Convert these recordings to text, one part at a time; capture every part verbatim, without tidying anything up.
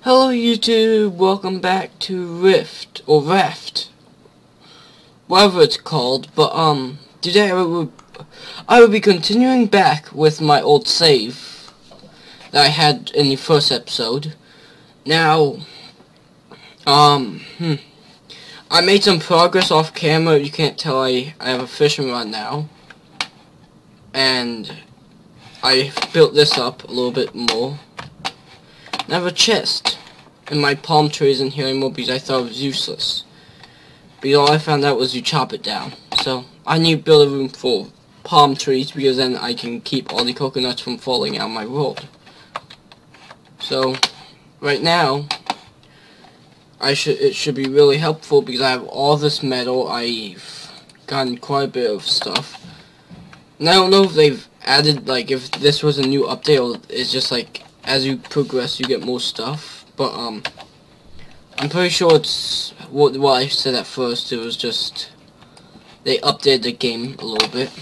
Hello YouTube, welcome back to Rift, or Raft, whatever it's called, but um, today I will, I will be continuing back with my old save that I had in the first episode. Now, um, hmm, I made some progress off camera. You can't tell I, I have a fishing rod now, and I built this up a little bit more. I have a chest, and my palm tree isn't here anymore because I thought it was useless. Because all I found out was you chop it down. So, I need to build a room for palm trees because then I can keep all the coconuts from falling out of my road. So, right now, I should it should be really helpful because I have all this metal. I've gotten quite a bit of stuff. And I don't know if they've added, like, if this was a new update or it's just like, as you progress, you get more stuff, but, um, I'm pretty sure it's what, what I said at first. It was just, they updated the game a little bit.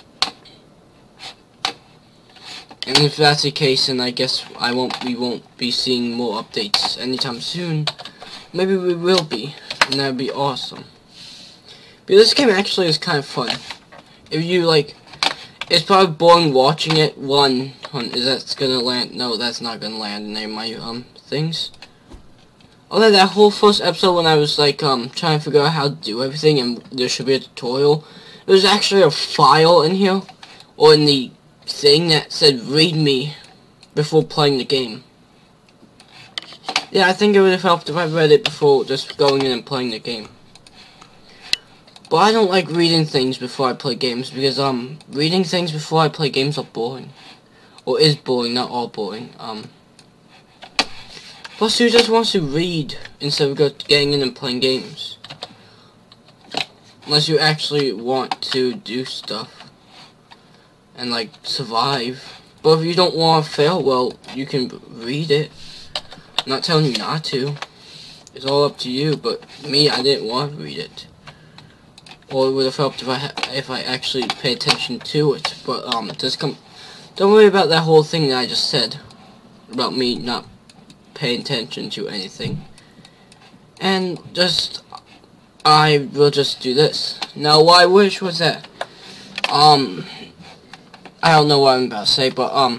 And if that's the case, then I guess I won't, we won't be seeing more updates anytime soon. Maybe we will be, and that'd be awesome. But this game actually is kind of fun. If you, like, it's probably boring watching it. One, is that gonna land? No, that's not gonna land in any of my um things. Although that whole first episode when I was like um trying to figure out how to do everything and there should be a tutorial, there's actually a file in here or in the thing that said read me before playing the game. Yeah, I think it would have helped if I read it before just going in and playing the game. But I don't like reading things before I play games because, um, reading things before I play games are boring. Or is boring, not all boring. Um, plus, who just wants to read instead of go getting in and playing games? Unless you actually want to do stuff. And, like, survive. But if you don't want to fail, well, you can read it. I'm not telling you not to. It's all up to you, but me, I didn't want to read it. Or it would have helped if I ha if I actually pay attention to it. But um, just come. Don't worry about that whole thing that I just said about me not paying attention to anything. And just, I will just do this. Now, what I wish was that um, I don't know what I'm about to say, but um,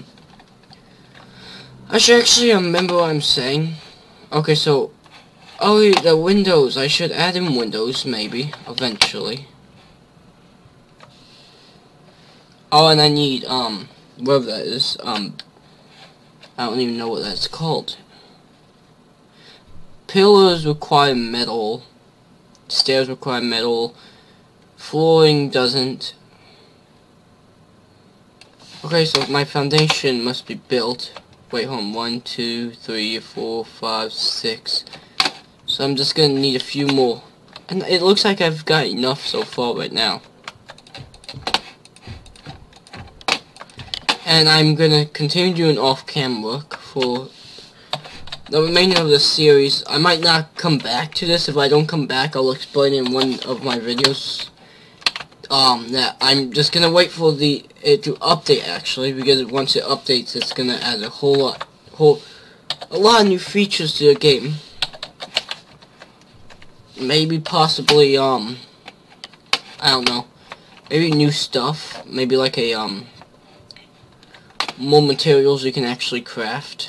I should actually remember what I'm saying. Okay, so. Oh, the windows. I should add in windows, maybe, eventually. Oh, and I need, um, whatever that is, um, I don't even know what that's called. Pillars require metal. Stairs require metal. Flooring doesn't. Okay, so my foundation must be built. Wait, hold on. One, two, three, four, five, six. So I'm just gonna need a few more. And it looks like I've got enough so far right now. And I'm gonna continue doing off-cam work for the remainder of the series. I might not come back to this. If I don't come back, I'll explain in one of my videos. Um, that I'm just gonna wait for the it to update actually, because once it updates, it's gonna add a whole lot, whole, a lot of new features to the game. Maybe possibly, um, I don't know, maybe new stuff, maybe like a, um, more materials you can actually craft.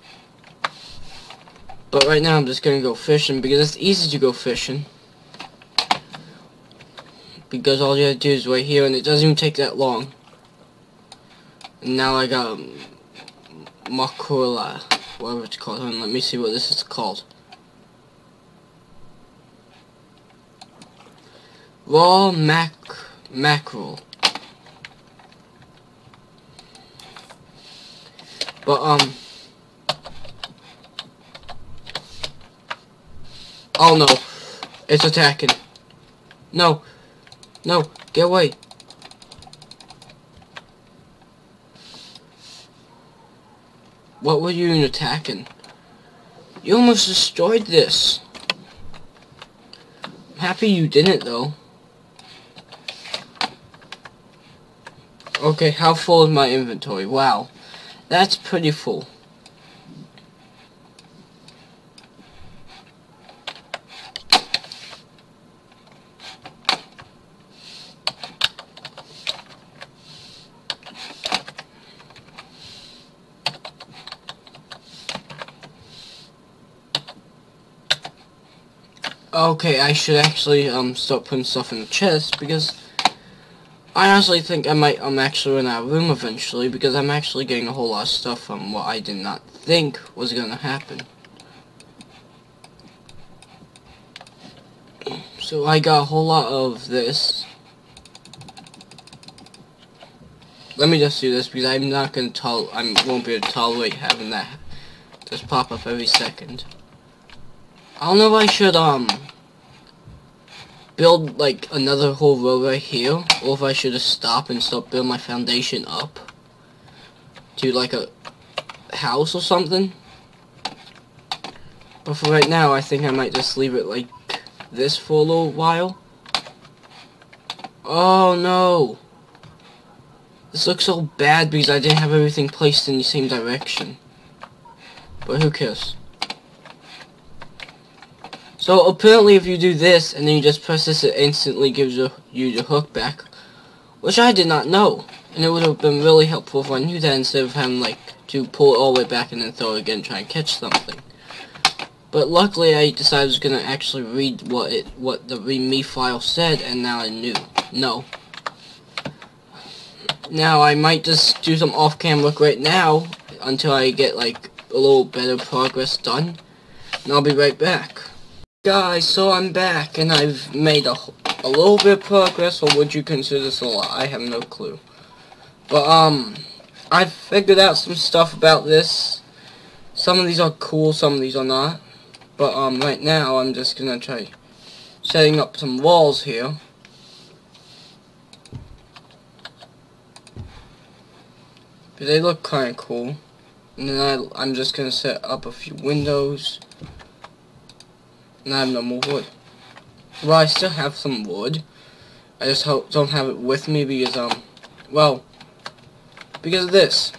But right now I'm just gonna go fishing, because it's easy to go fishing. Because all you have to do is right here, and it doesn't even take that long. And now I got, um, mackerel, whatever it's called. Hold on, let me see what this is called. Raw mac mackerel. But um oh no, it's attacking. No, no, get away. What were you even attacking? You almost destroyed this. I'm happy you didn't though. Okay, how full is my inventory? Wow, that's pretty full. Okay, I should actually um start putting stuff in the chest, because I honestly think I might um actually run out of room eventually, because I'm actually getting a whole lot of stuff from what I did not think was gonna happen. So I got a whole lot of this. Let me just do this, because I'm not gonna tol- I won't be able to tolerate having that just pop up every second. I don't know if I should um build like another whole row right here, or if I should just stop and start building my foundation up to like a house or something. But for right now, I think I might just leave it like this for a little while. Oh no! This looks so bad because I didn't have everything placed in the same direction. But who cares? So apparently if you do this and then you just press this, it instantly gives you, you your hook back. Which I did not know. And it would have been really helpful if I knew that, instead of having like to pull it all the way back and then throw it again and try and catch something. But luckily I decided I was gonna actually read what it what the readme file said, and now I knew. No. Now I might just do some off-cam work right now until I get like a little better progress done. And I'll be right back. Guys, so I'm back, and I've made a, a little bit of progress, or would you consider this a lot? I have no clue. But, um, I've figured out some stuff about this. Some of these are cool, some of these are not. But, um, right now, I'm just gonna try setting up some walls here. But they look kinda cool. And then I, I'm just gonna set up a few windows. And I have no more wood. Well, I still have some wood. I just hope don't have it with me because, um, well, because of this.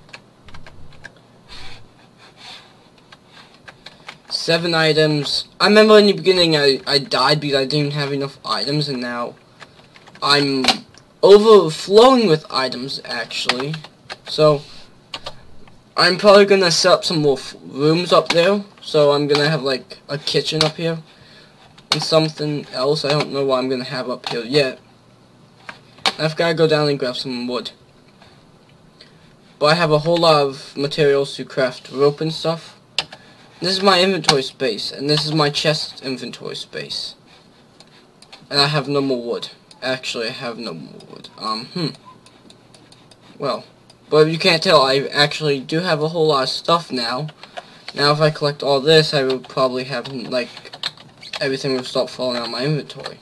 Seven items. I remember in the beginning I, I died because I didn't have enough items, and now I'm overflowing with items, actually. So, I'm probably gonna set up some more f rooms up there. So I'm gonna have like a kitchen up here and something else. I don't know what I'm gonna have up here yet. I've gotta go down and grab some wood. But I have a whole lot of materials to craft rope and stuff. This is my inventory space, and this is my chest inventory space. And I have no more wood. Actually, I have no more wood. Um, hmm. Well. But if you can't tell, I actually do have a whole lot of stuff now. Now if I collect all this, I would probably have, like, everything would start falling out of my inventory.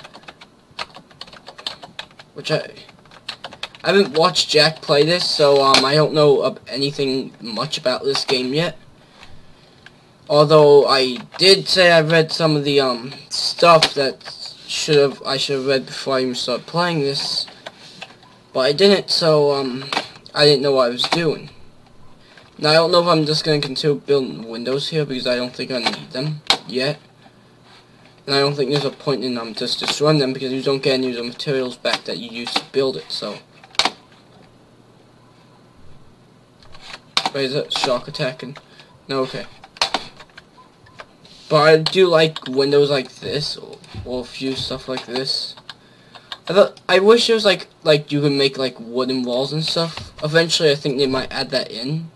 Which I... I haven't watched Jack play this, so, um, I don't know of anything much about this game yet. Although, I did say I read some of the, um, stuff that should have, I should have read before I even started playing this. But I didn't, so, um... I didn't know what I was doing. Now, I don't know if I'm just going to continue building windows here, because I don't think I need them yet. And I don't think there's a point in um, just destroying them, because you don't get any of the materials back that you used to build it, so. Wait, is that shark attacking? No, okay. But I do like windows like this, or, or a few stuff like this. I thought, I wish there was like, like you could make like wooden walls and stuff. Eventually I think they might add that in.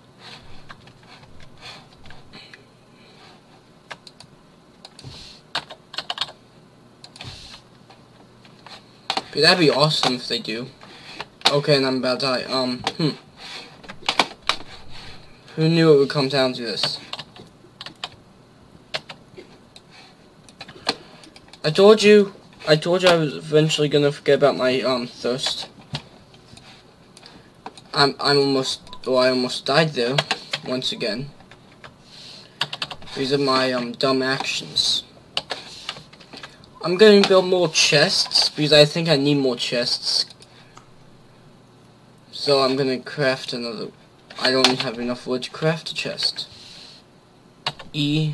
But that'd be awesome if they do. Okay, and I'm about to die. Um, hmm. Who knew it would come down to this? I told you. I told you I was eventually gonna forget about my um thirst. I'm I'm almost oh I almost died there once again. These are my um dumb actions. I'm gonna build more chests because I think I need more chests. So I'm gonna craft another. I don't have enough wood to craft a chest. E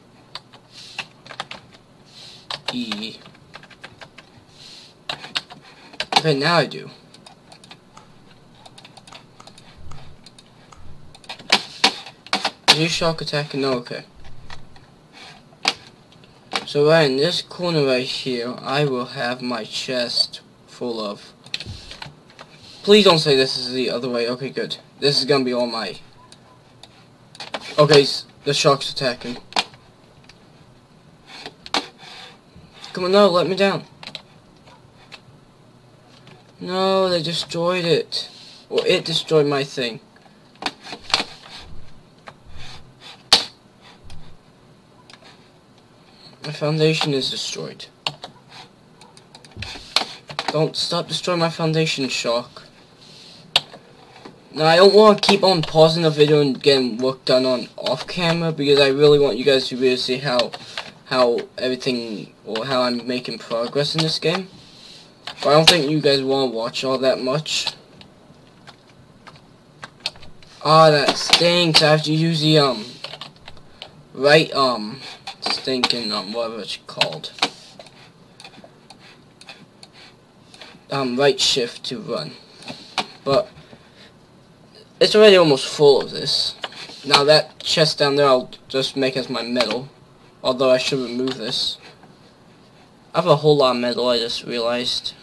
E Okay, now I do. Is you shark attacking? No, okay. So right in this corner right here, I will have my chest full of... Please don't say this is the other way. Okay, good. This is gonna be all my... Okay, the shark's attacking. Come on, no, let me down. No, they destroyed it. Well, it destroyed my thing. My foundation is destroyed. Don't stop destroying my foundation, shark. Now, I don't want to keep on pausing the video and getting work done on off camera because I really want you guys to be able to see how how everything or how I'm making progress in this game. But I don't think you guys want to watch all that much. Ah, oh, that stinks. I have to use the um right um stinking um whatever it's called. Um right shift to run. But it's already almost full of this. Now that chest down there I'll just make as my metal. Although I should remove this. I have a whole lot of metal, I just realized.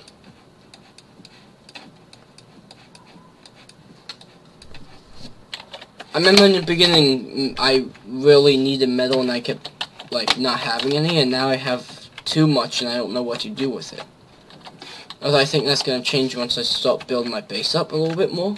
I remember in the beginning I really needed metal and I kept like not having any, and now I have too much and I don't know what to do with it. Although I think that's going to change once I start building my base up a little bit more.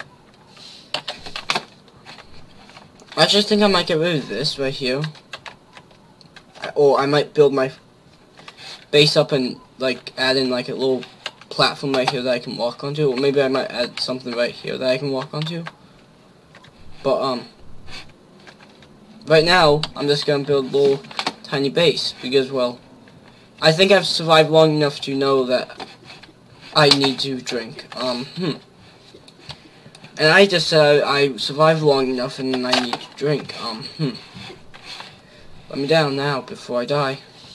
I just think I might get rid of this right here. Or I might build my base up and like add in like a little platform right here that I can walk onto. Or maybe I might add something right here that I can walk onto. But um right now I'm just gonna build a little tiny base because, well, I think I've survived long enough to know that I need to drink. Um hmm. And I just said uh, I survived long enough and then I need to drink. Um hmm. Let me down now before I die.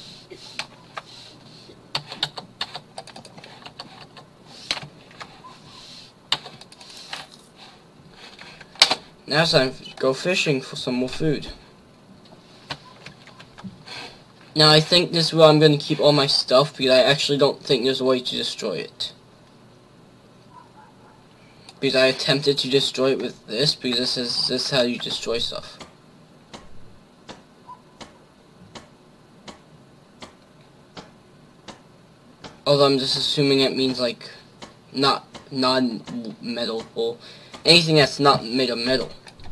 Now it's time to go fishing for some more food. Now I think this is where I'm going to keep all my stuff because I actually don't think there's a way to destroy it. Because I attempted to destroy it with this because this is, this is how you destroy stuff. Although I'm just assuming it means like not non-metal or anything that's not made of metal.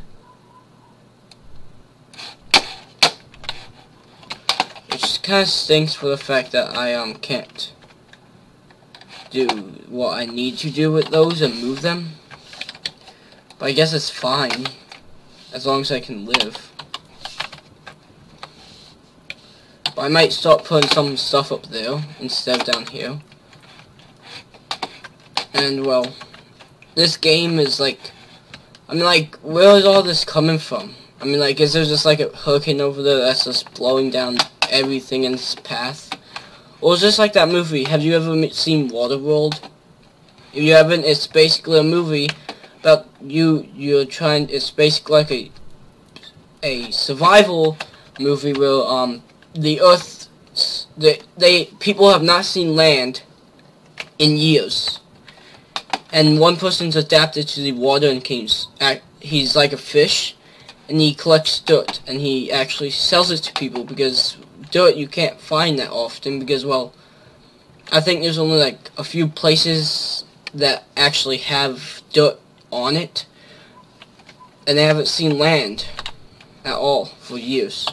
Which kind of stinks for the fact that I um can't do what I need to do with those and move them. But I guess it's fine as long as I can live. But I might start putting some stuff up there instead of down here. And, well, this game is like, I mean, like, where is all this coming from? I mean, like, is there just like a hurricane over there that's just blowing down everything in its path? Or is this like that movie? Have you ever seen Waterworld? If you haven't, it's basically a movie about you, you're trying, it's basically like a, a survival movie where, um, the earth, they, they, people have not seen land in years. And one person's adapted to the water and can, he's like a fish, and he collects dirt, and he actually sells it to people, because dirt you can't find that often, because, well, I think there's only like a few places that actually have dirt on it, and they haven't seen land at all for years.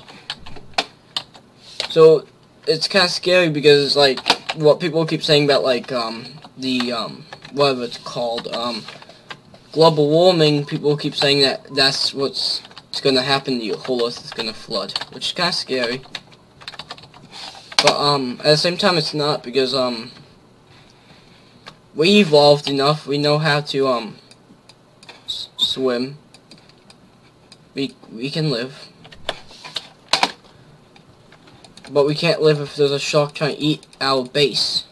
So it's kind of scary because, like, what people keep saying about, like, um, the, um, whatever it's called, um, global warming, people keep saying that that's what's going to happen, the whole earth is going to flood, which is kind of scary. But, um, at the same time, it's not, because, um, we evolved enough, we know how to, um, s swim. We, we can live. But we can't live if there's a shark trying to eat our base.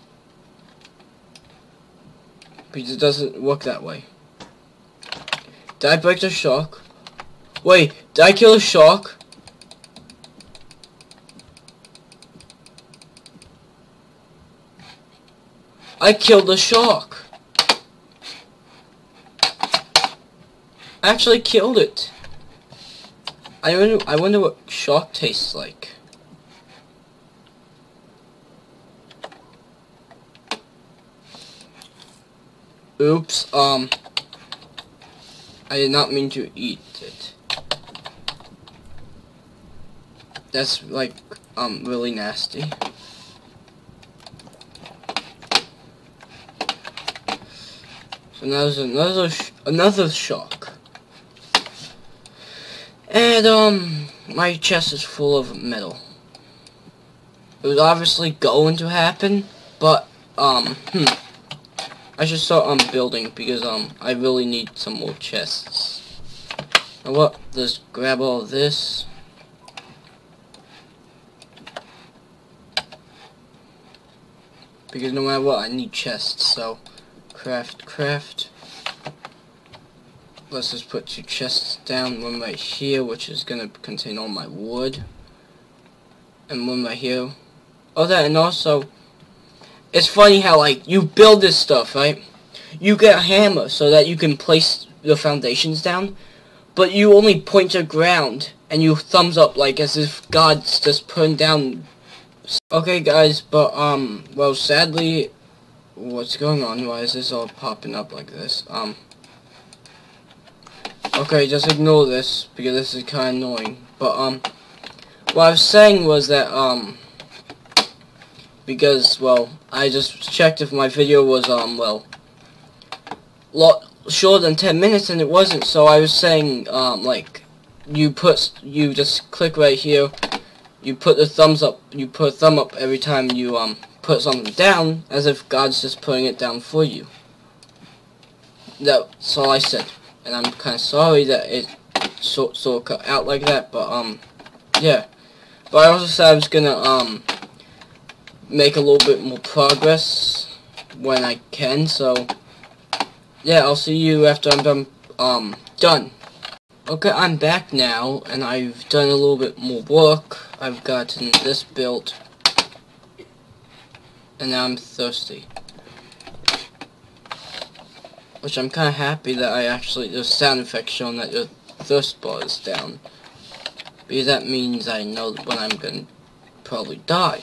Because it doesn't work that way. Did I break the shark? Wait, did I kill a shark? I killed a shark. I actually killed it. I wonder, I wonder what shark tastes like. Oops, um, I did not mean to eat it. That's like, um, really nasty. So now there's another, sh another shark. And, um, my chest is full of metal. It was obviously going to happen, but, um, hmm. I should start, um, building, because, um, I really need some more chests. Now what? Let's grab all of this. Because no matter what, I need chests, so, craft, craft. Let's just put two chests down, one right here, which is gonna contain all my wood. And one right here. Oh, that, and also, it's funny how, like, you build this stuff, right? You get a hammer so that you can place the foundations down, but you only point to ground, and you thumbs up, like, as if God's just putting down. Okay, guys, but, um, well, sadly, what's going on? Why is this all popping up like this? Um, okay, just ignore this, because this is kind of annoying. But, um, what I was saying was that, um, because, well, I just checked if my video was, um, well, lot shorter than ten minutes, and it wasn't, so I was saying, um, like, you put, you just click right here, you put the thumbs up, you put a thumb up every time you, um, put something down, as if God's just putting it down for you. That's all I said, and I'm kind of sorry that it sort, sort of cut out like that, but, um, yeah. But I also said I was gonna, um, make a little bit more progress when I can, so, yeah, I'll see you after I'm done, um, done. Okay, I'm back now, and I've done a little bit more work. I've gotten this built, and now I'm thirsty. Which I'm kind of happy that I actually, there's sound effect showing that your thirst bar is down. Because that means I know when I'm gonna probably die.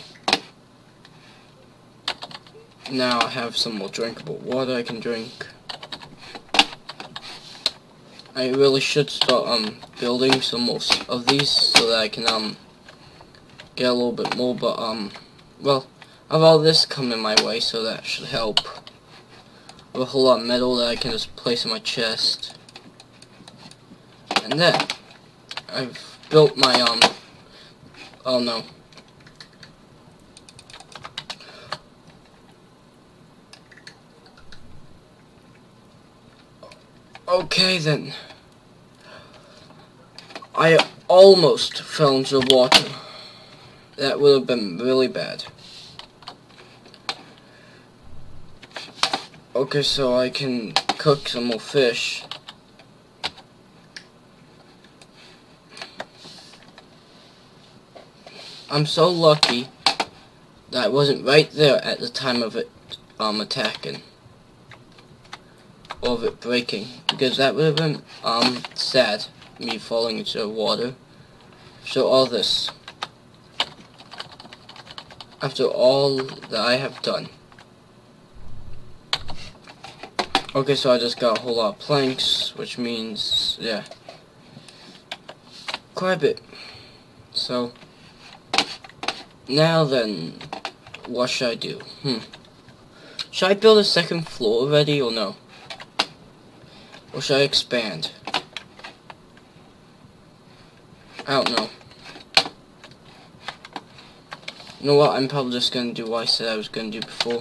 Now I have some more drinkable water I can drink. I really should start um building some more of these so that I can um get a little bit more, but um well, I have all this coming my way, so that should help. I have a whole lot of metal that I can just place in my chest. And then I've built my um oh no. Okay then. I almost fell into the water. That would have been really bad. Okay, so I can cook some more fish. I'm so lucky that I wasn't right there at the time of it um attacking. Or of it breaking, because that would have been um sad, me falling into the water. So all this, after all that I have done. Okay, so I just got a whole lot of planks, which means, yeah, quite a bit. So now then, what should I do? Hmm. Should I build a second floor already, or no? Or should I expand? I don't know. You know what? I'm probably just gonna do what I said I was gonna do before.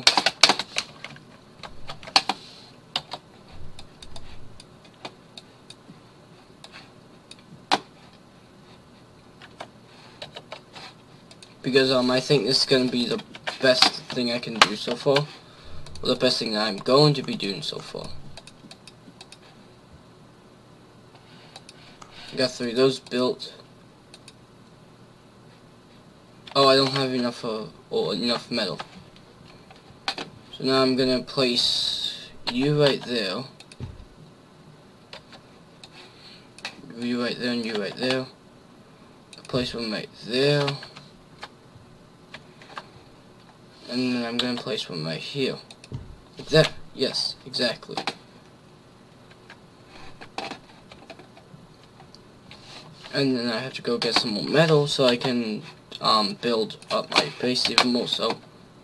Because um, I think this is gonna be the best thing I can do so far. Or the best thing that I'm going to be doing so far. Got three of those built. Oh, I don't have enough uh, or enough metal. So now I'm gonna place you right there. You right there and you right there. Place one right there. And then I'm gonna place one right here. Like that. Yes, exactly. And then I have to go get some more metal so I can um, build up my base even more. So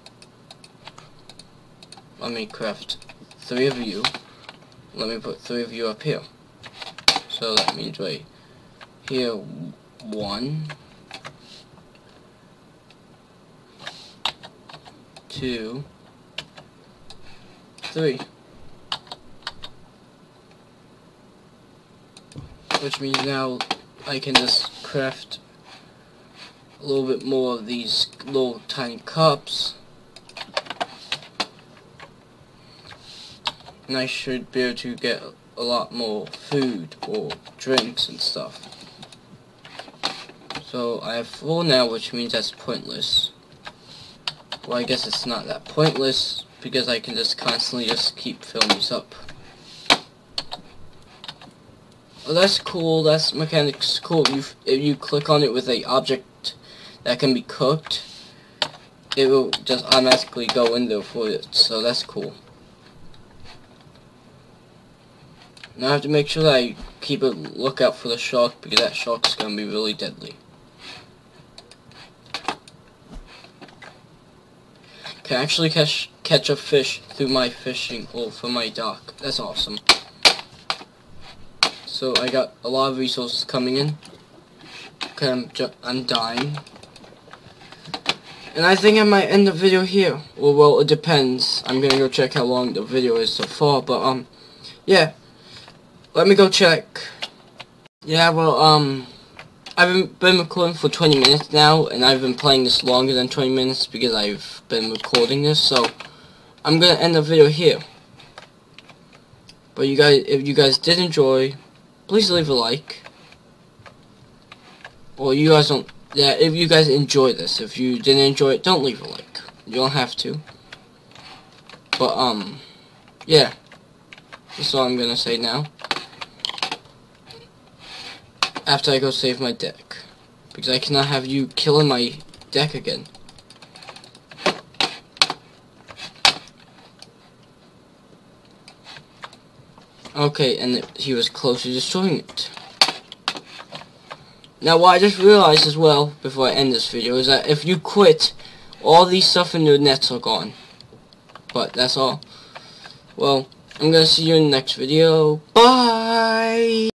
let me craft three of you. Let me put three of you up here. So that means right here, one, two, three. Which means now I can just craft a little bit more of these little tiny cups. And I should be able to get a lot more food or drinks and stuff. So I have four now, which means that's pointless. Well, I guess it's not that pointless because I can just constantly just keep filling these up. Oh, that's cool. That's mechanics cool. You, if you click on it with a object that can be cooked, it will just automatically go in there for it. So that's cool. Now I have to make sure that I keep a lookout for the shark because that shark's gonna be really deadly. Can actually catch catch a fish through my fishing hole from my dock. That's awesome. So I got a lot of resources coming in. Okay, I'm ju I'm dying, and I think I might end the video here. Well, well, it depends. I'm gonna go check how long the video is so far, but um, yeah. Let me go check. Yeah, well, um, I've been recording for twenty minutes now, and I've been playing this longer than twenty minutes because I've been recording this, so I'm gonna end the video here. But you guys, if you guys did enjoy, please leave a like. Or you guys don't, yeah, if you guys enjoy this. If you didn't enjoy it, don't leave a like. You don't have to. But, um, yeah. That's all I'm gonna say now. After I go save my deck. Because I cannot have you killing my deck again. Okay, and it, he was close to destroying it. Now what I just realized as well, before I end this video, is that if you quit, all these stuff in your nets are gone. But that's all. Well, I'm gonna see you in the next video. Bye!